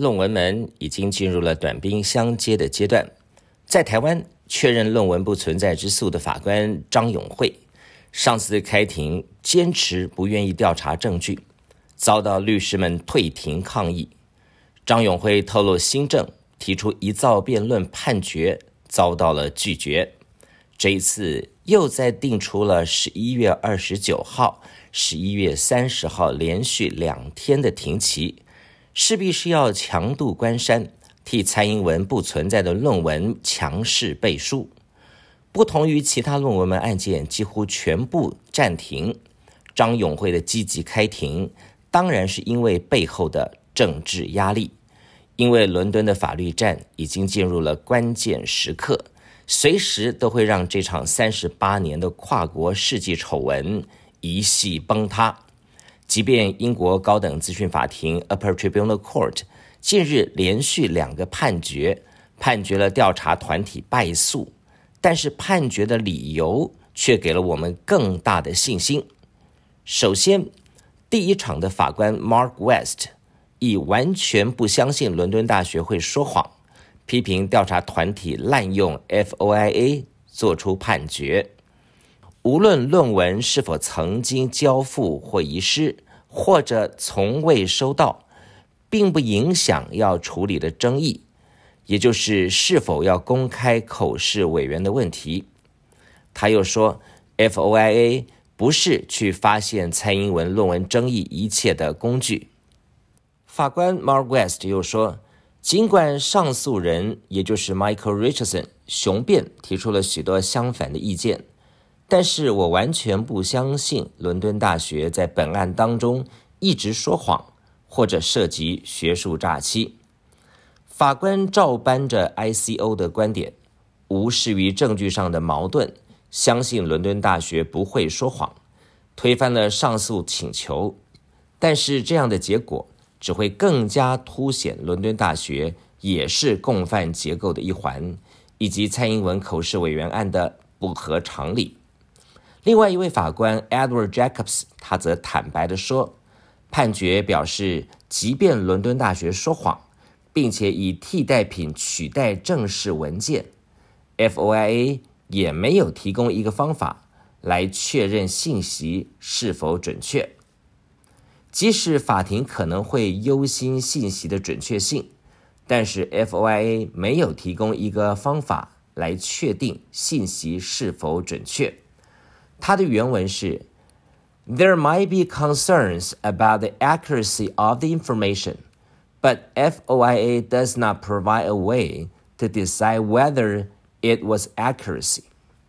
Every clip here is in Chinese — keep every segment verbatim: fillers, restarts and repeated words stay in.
论文门已经进入了短兵相接的阶段。在台湾确认论文不存在之诉的法官张永惠，上次开庭坚持不愿意调查证据，遭到律师们退庭抗议。张永惠透露新政，提出一造辩论判决，遭到了拒绝。这一次又再定出了十一月二十九号、十一月三十号连续两天的庭期，势必是要强渡关山，替蔡英文不存在的论文强势背书。不同于其他论文门案件几乎全部暂停，张永惠的积极开庭，当然是因为背后的政治压力。因为伦敦的法律战已经进入了关键时刻，随时都会让这场三十八年的跨国世纪丑闻一系崩塌。即便英国高等资讯法庭 Upper Tribunal Court 近日连续两个判决，判决了调查团体败诉，但是判决的理由却给了我们更大的信心。首先，第一场的法官 Mark West 以完全不相信伦敦大学会说谎，批评调查团体滥用 F O I A 做出判决。无论论文是否曾经交付或遗失，或者从未收到，并不影响要处理的争议，也就是是否要公开口试委员的问题。他又说 F O I A 不是去发现蔡英文论文争议一切的工具。法官 Mark West 又说，尽管上诉人也就是 Michael Richardson 雄辩提出了许多相反的意见，但是我完全不相信伦敦大学在本案当中一直说谎或者涉及学术诈欺。法官照搬着 I C O 的观点，无视于证据上的矛盾，相信伦敦大学不会说谎，推翻了上诉请求。但是这样的结果只会更加凸显伦敦大学也是共犯结构的一环，以及蔡英文口试委员案的不合常理。另外一位法官 Edward Jacobs 他则坦白地说，判决表示即便伦敦大学说谎，并且以替代品取代正式文件， F O I A 也没有提供一个方法来确认信息是否准确。即使法庭可能会忧心信息的准确性，但是 F O I A 没有提供一个方法来确定信息是否准确。它的原文是 There might be concerns about the accuracy of the information, but F O I A does not provide a way to decide whether it was accuracy.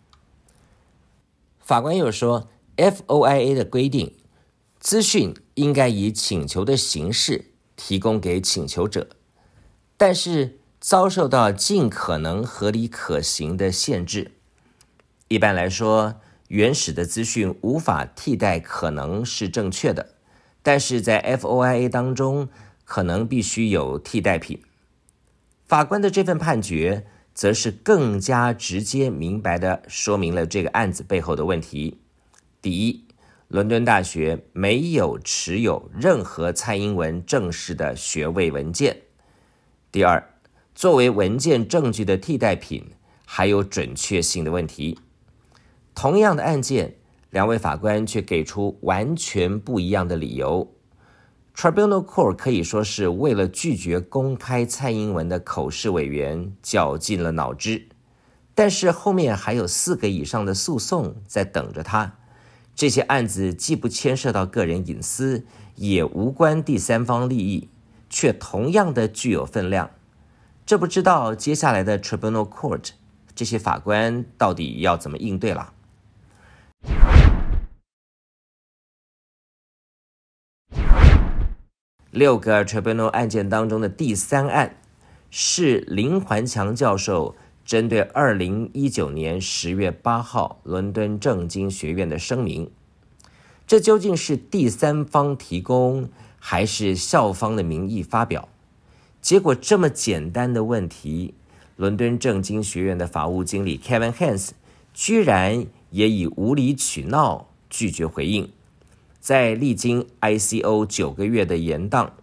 法官又说 F O I A 的规定，资讯应该以请求的形式提供给请求者，但是遭受到尽可能合理可行的限制。一般来说，原始的资讯无法替代可能是正确的，但是在 F O I A 当中可能必须有替代品。法官的这份判决则是更加直接明白地说明了这个案子背后的问题。第一，伦敦大学没有持有任何蔡英文正式的学位文件。第二，作为文件证据的替代品还有准确性的问题。同样的案件，两位法官却给出完全不一样的理由。Tribunal Court 可以说是为了拒绝公开蔡英文的口试委员绞尽了脑汁，但是后面还有四个以上的诉讼在等着他。这些案子既不牵涉到个人隐私，也无关第三方利益，却同样的具有分量。这不知道接下来的 Tribunal Court 这些法官到底要怎么应对了。六个 Tribunal 案件当中的第三案是林环强教授针对二零一九年十月八号伦敦政经学院的声明。这究竟是第三方提供还是校方的名义发表？结果这么简单的问题，伦敦政经学院的法务经理 Kevin Hans 居然也以无理取闹拒绝回应。在历经 I C O 九个月的延宕，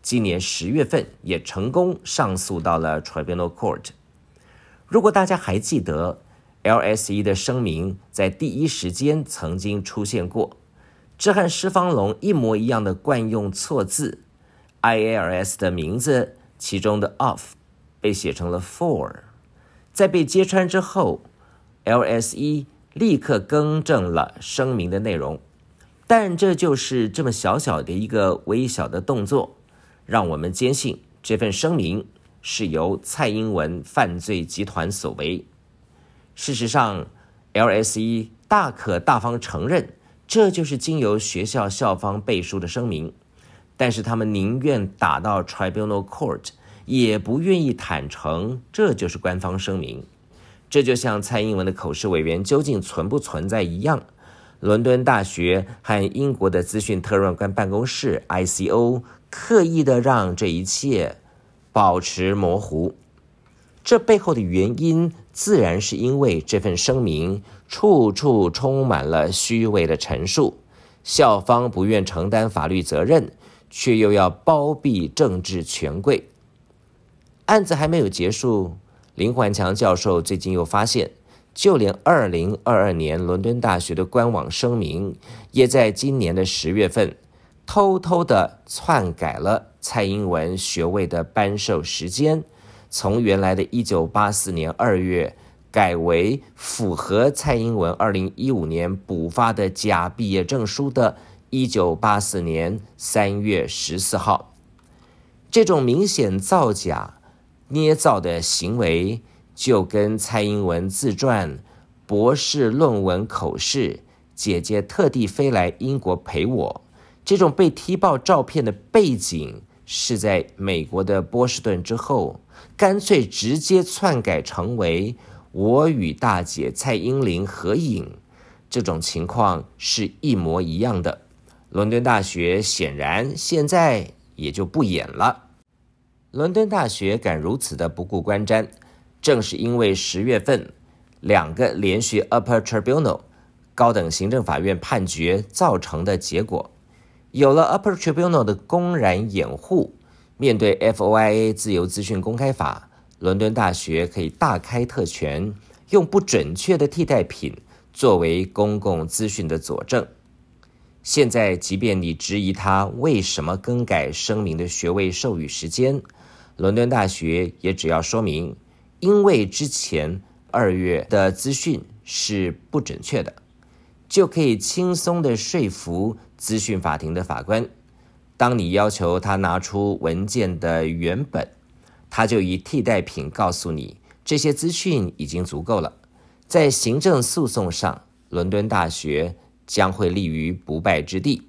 今年十月份也成功上诉到了 Tribunal Court。如果大家还记得 L S E 的声明在第一时间曾经出现过，这和施芳龙一模一样的惯用错字 I A R S 的名字其中的 of 被写成了 for， 在被揭穿之后 L S E 立刻更正了声明的内容，但这就是这么小小的一个微小的动作，让我们坚信这份声明是由蔡英文犯罪集团所为。事实上 L S E 大可大方承认这就是经由学校校方背书的声明，但是他们宁愿打到 Tribunal Court， 也不愿意坦诚这就是官方声明。这就像蔡英文的口试委员究竟存不存在一样，伦敦大学和英国的资讯特任官办公室 I C O 刻意的让这一切保持模糊。这背后的原因自然是因为这份声明处处充满了虚伪的陈述，校方不愿承担法律责任，却又要包庇政治权贵。案子还没有结束，林环强教授最近又发现，就连二零二二年伦敦大学的官网声明，也在今年的十月份偷偷的篡改了蔡英文学位的颁授时间，从原来的一九八四年二月改为符合蔡英文二零一五年补发的假毕业证书的一九八四年三月十四号。这种明显造假捏造的行为，就跟蔡英文自传、博士论文口试、姐姐特地飞来英国陪我，这种被踢爆照片的背景是在美国的波士顿之后，干脆直接篡改成为我与大姐蔡英玲合影，这种情况是一模一样的。伦敦大学显然现在也就不演了。伦敦大学敢如此的不顾观瞻，正是因为十月份两个连续 Upper Tribunal 高等行政法院判决造成的结果。有了 Upper Tribunal 的公然掩护，面对 F O I A 自由资讯公开法，伦敦大学可以大开特权，用不准确的替代品作为公共资讯的佐证。现在即便你质疑他为什么更改声明的学位授予时间，伦敦大学也只要说明，因为之前二月的资讯是不准确的，就可以轻松的说服资讯法庭的法官。当你要求他拿出文件的原本，他就以替代品告诉你这些资讯已经足够了。在行政诉讼上，伦敦大学将会立于不败之地。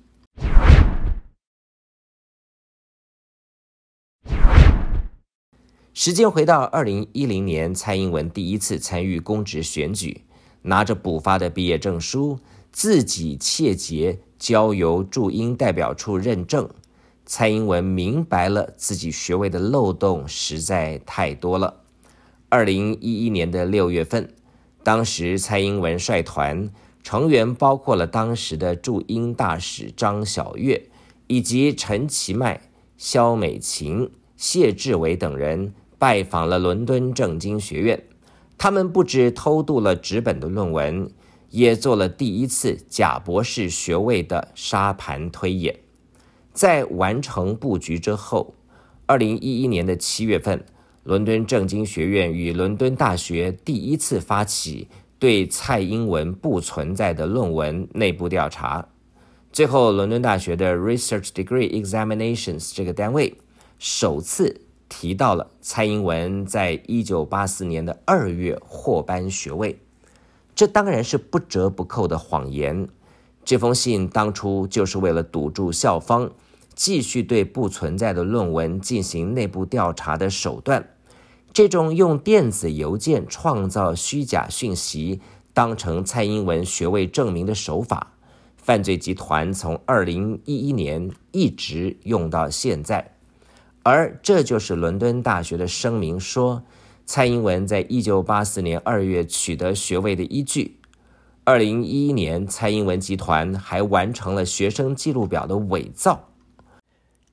时间回到二零一零年，蔡英文第一次参与公职选举，拿着补发的毕业证书，自己切结交由驻英代表处认证。蔡英文明白了自己学位的漏洞实在太多了。二零一一年的六月份，当时蔡英文率团，成员包括了当时的驻英大使张晓月，以及陈其迈、萧美琴、谢志伟等人拜访了伦敦政经学院。他们不只偷渡了纸本的论文，也做了第一次假博士学位的沙盘推演。在完成布局之后，二零一一年的七月份，伦敦政经学院与伦敦大学第一次发起对蔡英文不存在的论文内部调查。最后，伦敦大学的 Research Degree Examinations 这个单位首次提到了蔡英文在一九八四年的二月获颁学位。这当然是不折不扣的谎言。这封信当初就是为了堵住校方继续对不存在的论文进行内部调查的手段。这种用电子邮件创造虚假讯息当成蔡英文学位证明的手法，犯罪集团从二零一一年一直用到现在。而这就是伦敦大学的声明说蔡英文在一九八四年二月取得学位的依据。二零一一年，蔡英文集团还完成了学生记录表的伪造。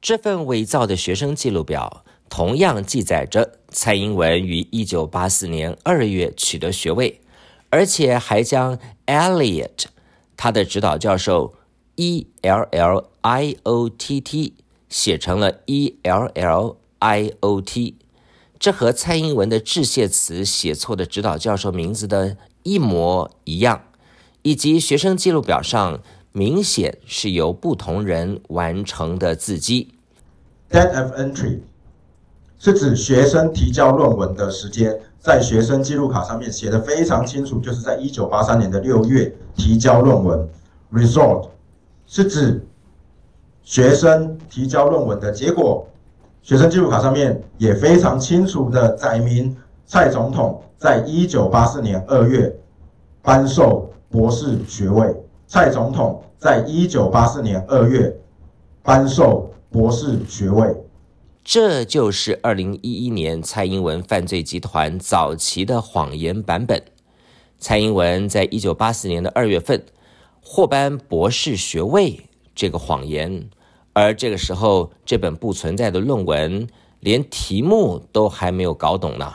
这份伪造的学生记录表同样记载着蔡英文于一九八四年二月取得学位，而且还将 Elliott 他的指导教授 E L L I O T T 写成了 E L L I O T， 这和蔡英文的致谢词写错的指导教授名字的一模一样，以及学生记录表上明显是由不同人完成的字迹。 Date of entry 是指学生提交论文的时间，在学生记录卡上面写得非常清楚，就是在一九八三年的六月提交论文。 Result 是指学生提交论文的结果，学生记录卡上面也非常清楚的载明蔡总统在一九八四年二月颁授博士学位。蔡总统在一九八四年二月颁授博士学位。 这就是二零一一年蔡英文犯罪集团早期的谎言版本。蔡英文在一九八四年的二月份获颁博士学位这个谎言，而这个时候这本不存在的论文连题目都还没有搞懂呢。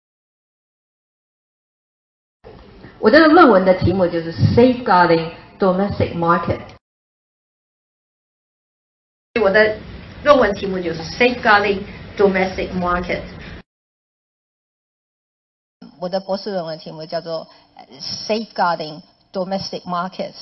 我这个论文的题目就是 Safeguarding Domestic Market， 我的论文题目就是 Safeguarding Domestic Market。 我的博士论文题目叫做 Safeguarding Domestic Markets。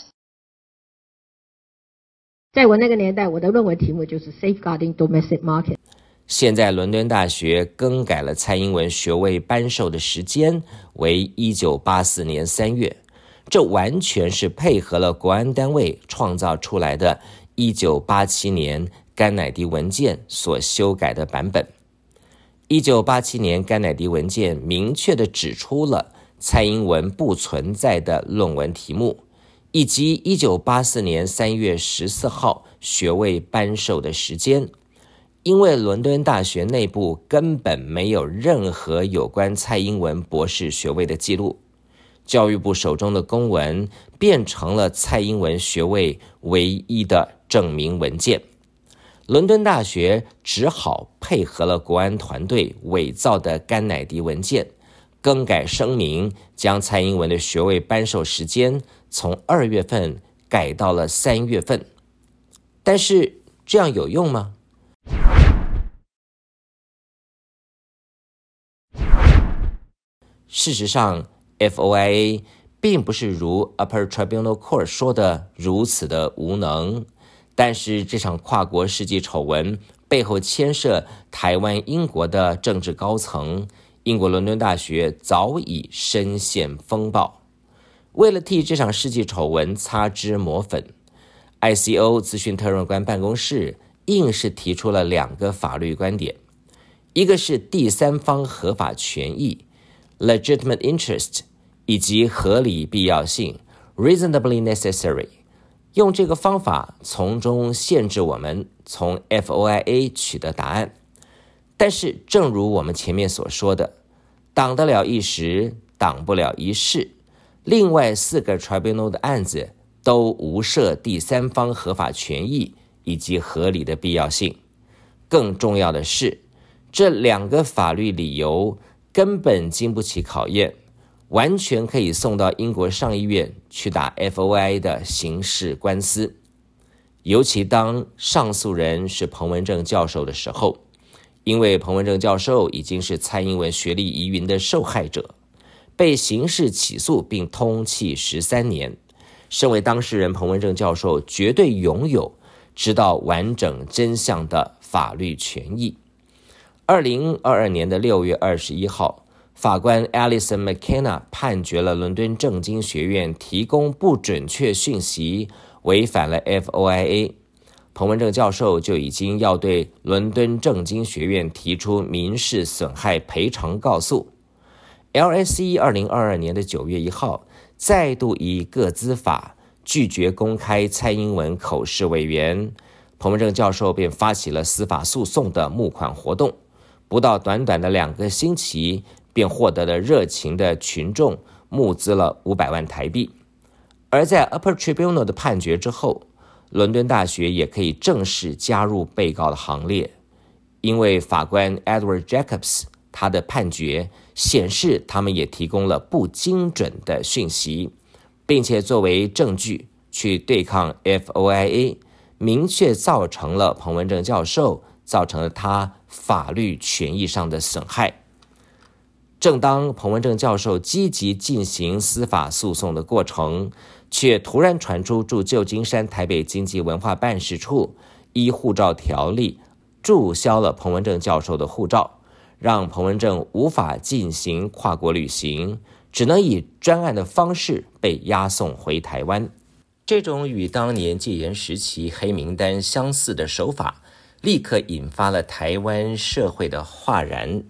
在我那个年代，我的论文题目就是 Safeguarding Domestic Market。 现在伦敦大学更改了蔡英文学位颁授的时间为一九八四年三月，这完全是配合了国安单位创造出来的一九八七年甘乃迪文件所修改的版本。一九八七年甘乃迪文件明确地指出了蔡英文不存在的论文题目，以及一九八四年三月十四号学位颁授的时间。因为伦敦大学内部根本没有任何有关蔡英文博士学位的记录，教育部手中的公文变成了蔡英文学位唯一的证明文件。伦敦大学只好配合了国安团队伪造的甘乃迪文件，更改声明，将蔡英文的学位颁授时间从二月份改到了三月份。但是这样有用吗？事实上 F O I A 并不是如 Upper Tribunal Court 说的如此的无能，但是这场跨国世纪丑闻背后牵涉台湾、英国的政治高层，英国伦敦大学早已深陷风暴。为了替这场世纪丑闻擦脂抹粉， I C O 资讯特任官办公室硬是提出了两个法律观点，一个是第三方合法权益 legitimate interest 以及合理必要性 reasonably necessary， 用这个方法从中限制我们从 F O I A 取得答案。但是正如我们前面所说的，挡得了一时，挡不了一世。另外四个 tribunal 的案子都无涉第三方合法权益以及合理的必要性。更重要的是，这两个法律理由根本经不起考验，完全可以送到英国上议院去打 F O I A 的刑事官司。尤其当上诉人是彭文正教授的时候，因为彭文正教授已经是蔡英文学历疑云的受害者，被刑事起诉并通缉十三年。身为当事人，彭文正教授绝对拥有知道完整真相的法律权益。二零二二年的六月二十一号，法官 Alison McKenna 判决了伦敦政经学院提供不准确讯息，违反了 F O I A。彭文正教授就已经要对伦敦政经学院提出民事损害赔偿告诉。L S E 二零二二年的九月一号，再度以个资法拒绝公开蔡英文口试委员，彭文正教授便发起了司法诉讼的募款活动。不到短短的两个星期，便获得了热情的群众募资了五百万台币。而在 Upper Tribunal 的判决之后， 伦敦大学也可以正式加入被告的行列，因为法官 Edward Jacobs 他的判决显示他们也提供了不精准的讯息，并且作为证据去对抗 F O I A， 明确造成了彭文正教授造成了他法律权益上的损害。正当彭文正教授积极进行司法诉讼的过程，却突然传出驻旧金山台北经济文化办事处依护照条例注销了彭文正教授的护照，让彭文正无法进行跨国旅行，只能以专案的方式被押送回台湾。这种与当年戒严时期黑名单相似的手法，立刻引发了台湾社会的哗然。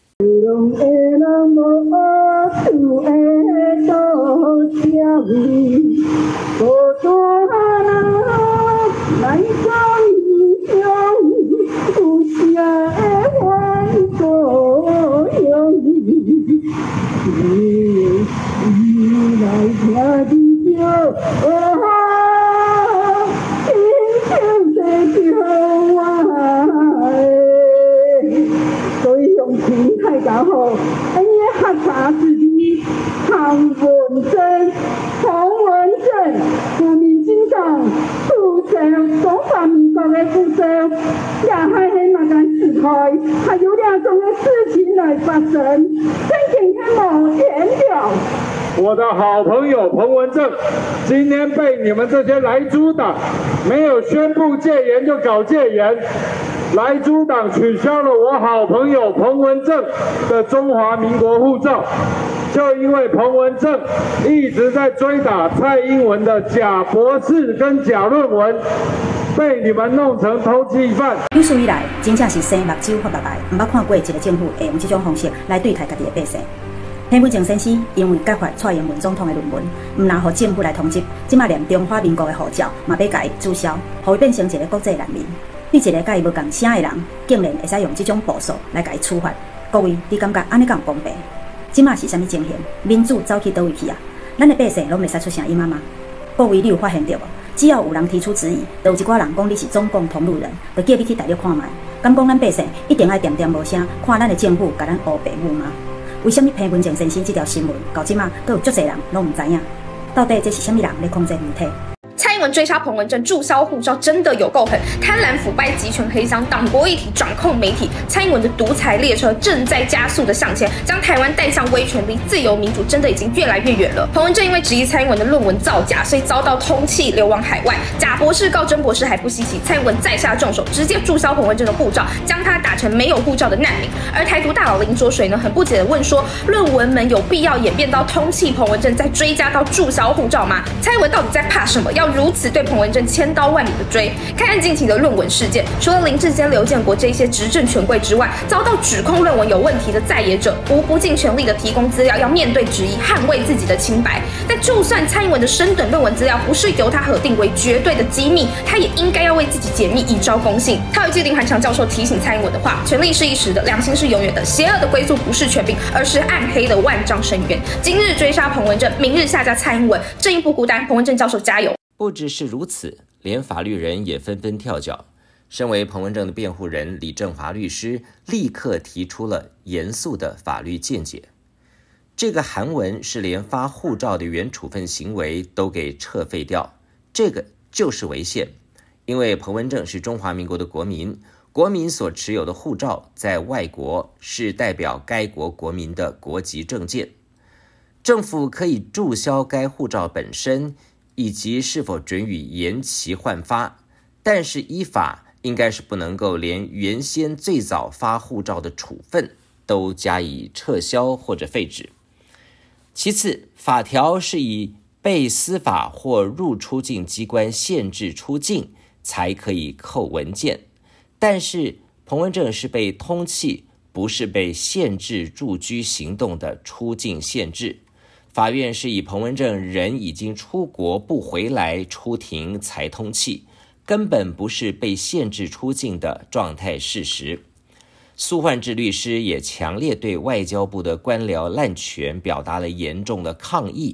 然后，哎呀，哈查自己唐文正、彭文正，国民党长组成中华民国的副手，也还是那个时代，还有两种的事情来发生，真今天冇言了。 我的好朋友彭文正，今天被你们这些莱猪党没有宣布戒严就搞戒严。莱猪党取消了我好朋友彭文正的中华民国护照，就因为彭文正一直在追打蔡英文的假博士跟假论文，被你们弄成通缉犯。 有史以来，真正是生目睭发目白，唔捌看过一个政府会用这种方式来对待家己的百姓。彭文正先生因为揭发蔡英文总统的论文，唔拿予政府来通缉，即马连中华民国的护照嘛要甲伊注销，互伊变成一个国际难民。对一个甲伊无共声的人，竟然会使用这种步数来甲伊处罚，各位，你感觉安尼敢公平？即马是啥物情形？民主走去倒位去啊？咱的百姓拢袂使出声音啊吗？各位，你有发现到无？只要有人提出质疑，就有一寡人讲你是中共同路人，就叫你去大陆看卖。敢讲咱百姓一定爱点点无声，看咱的政府甲咱乌白母吗？为什么彭文正先生这条新闻到即马，阁有足侪人拢唔知影？到底这是啥物人咧控制媒体？ 蔡英文追杀彭文正，注销护照，真的有够狠！贪婪腐败、集权黑箱、党国一体、掌控媒体，蔡英文的独裁列车正在加速的向前，将台湾带向威权，离自由民主真的已经越来越远了。彭文正因为质疑蔡英文的论文造假，所以遭到通缉，流亡海外。假博士告真博士还不稀奇，蔡英文再下重手，直接注销彭文正的护照，将他打成没有护照的难民。而台独大佬林卓水呢，很不解的问说：论文们有必要演变到通缉彭文正，再追加到注销护照吗？蔡英文到底在怕什么？要如此对彭文正千刀万里的追？看看近期的论文事件，除了林志坚、刘建国这些执政权贵之外，遭到指控论文有问题的在野者，无不尽全力的提供资料，要面对质疑，捍卫自己的清白。但就算蔡英文的升等论文资料不是由他核定为绝对的机密，他也应该要为自己解密，以昭公信。他有一句林环强教授提醒蔡英文的话：权力是一时的，良心是永远的。邪恶的归宿不是权柄，而是暗黑的万丈深渊。今日追杀彭文正，明日下架蔡英文，正义不孤单。彭文正教授加油！ 不只是如此，连法律人也纷纷跳脚。身为彭文正的辩护人李正华律师立刻提出了严肃的法律见解。这个韩文是连发护照的原处分行为都给撤废掉，这个就是违宪。因为彭文正是中华民国的国民，国民所持有的护照在外国是代表该国国民的国籍证件，政府可以注销该护照本身，以及是否准予延期换发，但是依法应该是不能够连原先最早发护照的处分都加以撤销或者废止。其次，法条是以被司法或入出境机关限制出境才可以扣文件，但是彭文正是被通缉，不是被限制住居行动的出境限制。法院是以彭文正人已经出国不回来出庭才通缉，根本不是被限制出境的状态事实。苏焕智律师也强烈对外交部的官僚滥权表达了严重的抗议，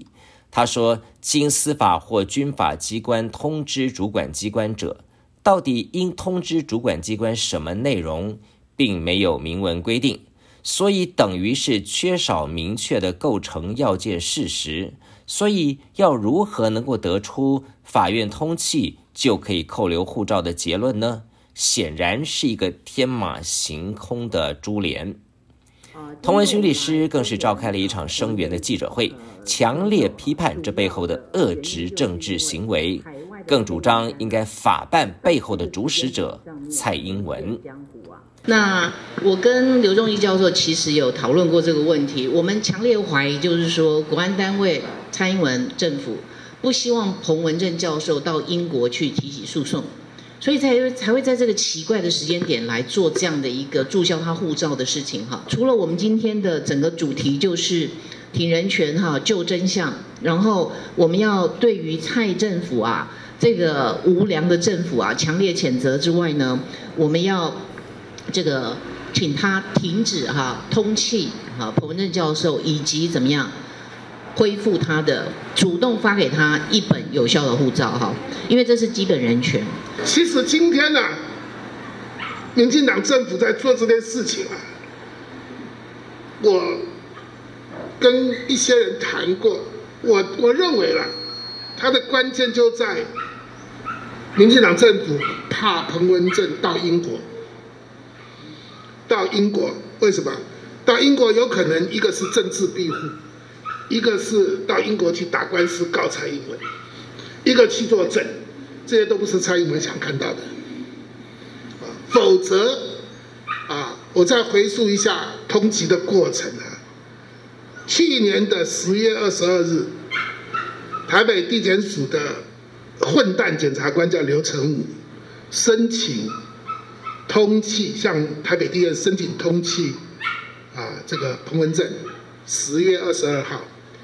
他说，经司法或军法机关通知主管机关者，到底应通知主管机关什么内容，并没有明文规定，所以等于是缺少明确的构成要件事实。所以要如何能够得出法院通缉就可以扣留护照的结论呢？显然是一个天马行空的珠联。童文勋律师更是召开了一场声援的记者会，强烈批判这背后的恶质政治行为，更主张应该法办背后的主使者蔡英文。 那我跟刘仲义教授其实有讨论过这个问题，我们强烈怀疑，就是说国安单位蔡英文政府不希望彭文正教授到英国去提起诉讼，所以才才会在这个奇怪的时间点来做这样的一个注销他护照的事情哈。除了我们今天的整个主题就是挺人权哈、救真相，然后我们要对于蔡政府啊这个无良的政府啊强烈谴责之外呢，我们要这个请他停止哈通缉哈彭文正教授，以及怎么样恢复他的主动发给他一本有效的护照哈，因为这是基本人权。 其实今天呢、啊，民进党政府在做这件事情啊，我跟一些人谈过，我我认为啦，它的关键就在民进党政府怕彭文正到英国。到英国为什么？到英国有可能一个是政治庇护，一个是到英国去打官司告蔡英文，一个去作证，这些都不是蔡英文想看到的。啊，否则啊，我再回溯一下通缉的过程啊。去年的十月二十二日，台北地检署的混蛋检察官叫刘成武，申请通缉，向台北地院申请通缉啊，这个彭文正，十月二十二号，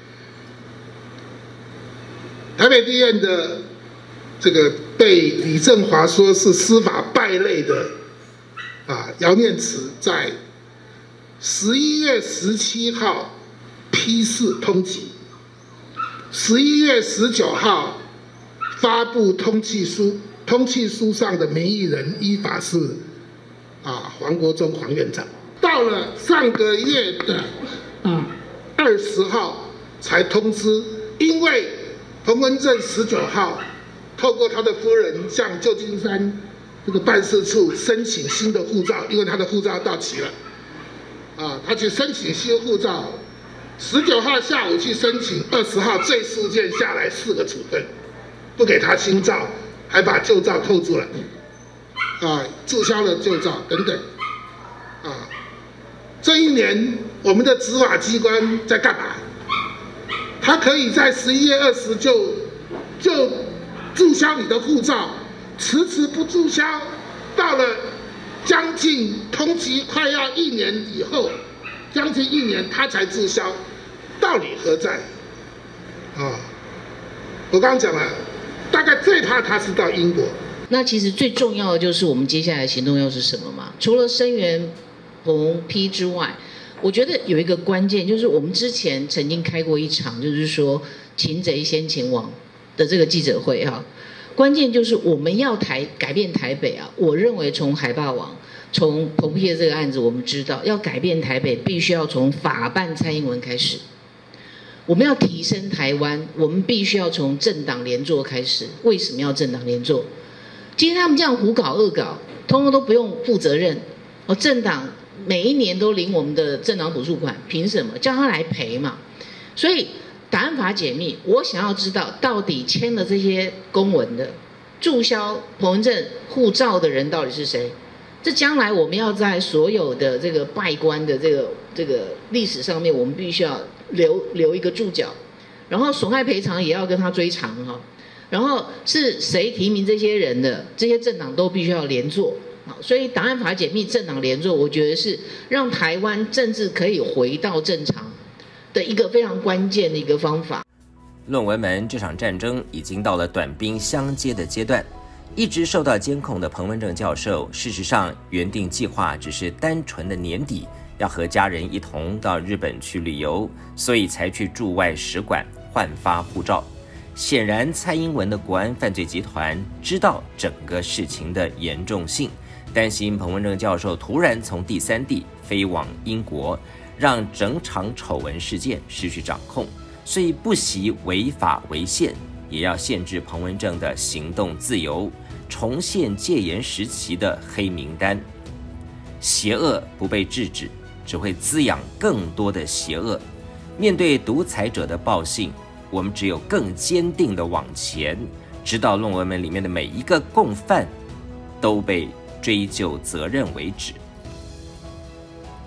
台北地院的这个被李正华说是司法败类的啊姚念慈，在十一月十七号批示通缉，十一月十九号发布通缉书，通缉书上的名义人依法是啊黄国忠黄院长。到了上个月的啊二十号才通知，因为彭文正十九号透过他的夫人向旧金山这个办事处申请新的护照，因为他的护照到期了，啊，他去申请新护照，十九号下午去申请，二十号罪事件下来四个处分，不给他新照，还把旧照扣住了，啊，注销了旧照等等，啊，这一年我们的执法机关在干嘛？他可以在十一月二十就就注销你的护照，迟迟不注销，到了将近通缉快要一年以后，将近一年他才注销，道理何在？啊，我刚刚讲了，大概最怕他是到英国。 那其实最重要的就是我们接下来的行动要是什么嘛？除了声援彭批之外，我觉得有一个关键就是我们之前曾经开过一场，就是说擒贼先擒王的这个记者会哈。关键就是我们要台改变台北啊！我认为从海霸王、从彭批的这个案子，我们知道要改变台北，必须要从法办蔡英文开始。我们要提升台湾，我们必须要从政党联作开始。为什么要政党联作？今天他们这样胡搞恶搞，通通都不用负责任。哦，政党每一年都领我们的政党补助款，凭什么叫他来赔嘛？所以档案法解密，我想要知道到底签了这些公文的、注销彭文正护照的人到底是谁？这将来我们要在所有的这个拜官的这个这个历史上面，我们必须要留留一个注脚，然后损害赔偿也要跟他追偿哈。然后是谁提名这些人的，这些政党都必须要联坐。好，所以档案法解密、政党联坐，我觉得是让台湾政治可以回到正常的一个非常关键的一个方法。 论文门这场战争已经到了短兵相接的阶段，一直受到监控的彭文正教授，事实上原定计划只是单纯的年底要和家人一同到日本去旅游，所以才去驻外使馆换发护照。显然，蔡英文的国安犯罪集团知道整个事情的严重性，担心彭文正教授突然从第三地飞往英国，让整场丑闻事件失去掌控，所以不惜违法违宪，也要限制彭文正的行动自由，重现戒严时期的黑名单。邪恶不被制止，只会滋养更多的邪恶。面对独裁者的暴行，我们只有更坚定地往前，直到论文门里面的每一个共犯都被追究责任为止。